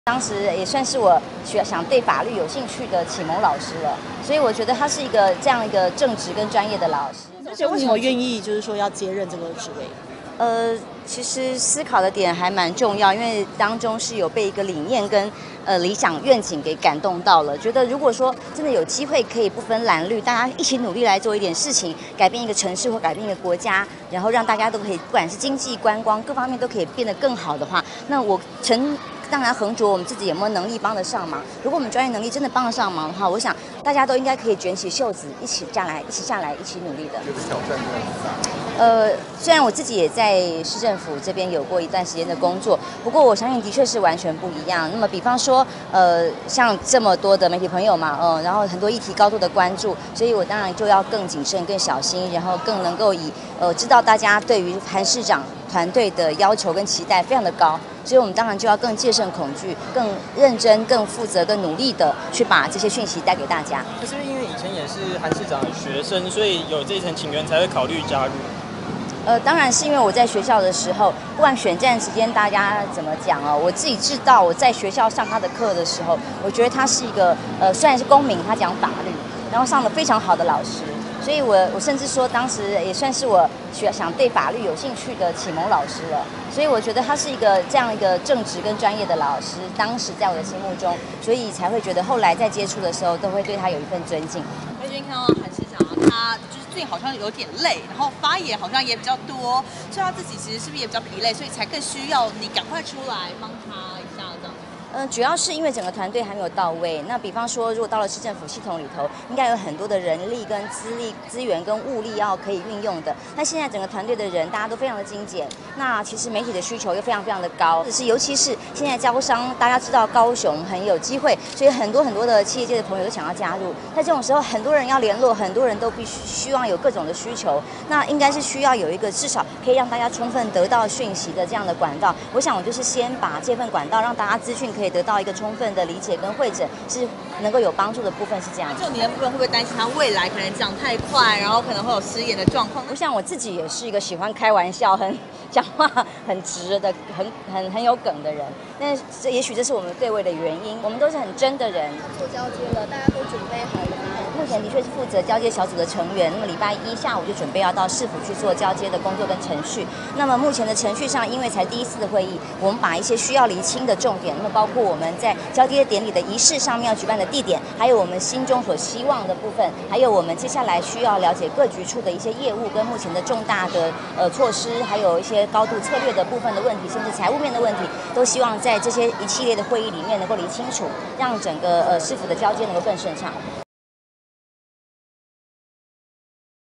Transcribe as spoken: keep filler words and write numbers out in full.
当时也算是我学想对法律有兴趣的启蒙老师了，所以我觉得他是一个这样一个正直跟专业的老师。 而且为什么愿意就是说要接任这个职位？ 呃，其实思考的点还蛮重要，因为当中是有被一个理念跟呃理想愿景给感动到了。觉得如果说真的有机会可以不分蓝绿，大家一起努力来做一点事情，改变一个城市或改变一个国家，然后让大家都可以不管是经济、观光各方面都可以变得更好的话，那我曾。当然，横着我们自己有没有能力帮得上忙？如果我们专业能力真的帮得上忙的话，我想大家都应该可以卷起袖子，一起下来，一起下来，一起努力的。 这个挑战很大。 呃，虽然我自己也在市政府这边有过一段时间的工作，不过我相信的确是完全不一样。那么，比方说，呃，像这么多的媒体朋友嘛，嗯、呃，然后很多议题高度的关注，所以我当然就要更谨慎、更小心，然后更能够以呃知道大家对于韩市长团队的要求跟期待非常的高。所以我们当然就要更戒慎恐惧，更认真、更负责、更努力的去把这些讯息带给大家。 可是因为以前也是韩市长的学生，所以有这一层情缘才会考虑加入。 呃，当然是因为我在学校的时候，不管选战时间大家怎么讲哦，我自己知道我在学校上他的课的时候，我觉得他是一个呃，虽然是公民，他讲法律，然后上了非常好的老师。所以我我甚至说，当时也算是我学想对法律有兴趣的启蒙老师了。所以我觉得他是一个这样一个正直跟专业的老师，当时在我的心目中，所以才会觉得后来在接触的时候，都会对他有一份尊敬。 最近看到韩市长，他就是最近好像有点累，然后发言好像也比较多，所以他自己其实是不是也比较疲累，所以才更需要你赶快出来帮他一下这样。 嗯，主要是因为整个团队还没有到位。那比方说，如果到了市政府系统里头，应该有很多的人力跟资力、资源跟物力要可以运用的。那现在整个团队的人，大家都非常的精简。那其实媒体的需求又非常非常的高，只是尤其是现在招商，大家知道高雄很有机会，所以很多很多的企业界的朋友都想要加入。在这种时候，很多人要联络，很多人都必须希望有各种的需求。那应该是需要有一个至少可以让大家充分得到讯息的这样的管道。我想我就是先把这份管道让大家资讯可以得到一个充分的理解跟会诊，是能够有帮助的部分是这样。 就你的部分会不会担心他未来可能讲太快，然后可能会有失言的状况？ 我想我自己也是一个喜欢开玩笑、很讲话很直的、很很很有梗的人。那这也许这是我们对位的原因。我们都是很真的人。 做交接了，大家都准备好了吗？ 目前的确是负责交接小组的成员。那么礼拜一下午就准备要到市府去做交接的工作跟程序。那么目前的程序上，因为才第一次的会议，我们把一些需要厘清的重点，那么包括我们在交接典礼的仪式上面要举办的地点，还有我们心中所希望的部分，还有我们接下来需要了解各局处的一些业务跟目前的重大的呃措施，还有一些高度策略的部分的问题，甚至财务面的问题，都希望在这些一系列的会议里面能够理清楚，让整个呃市府的交接能够更顺畅。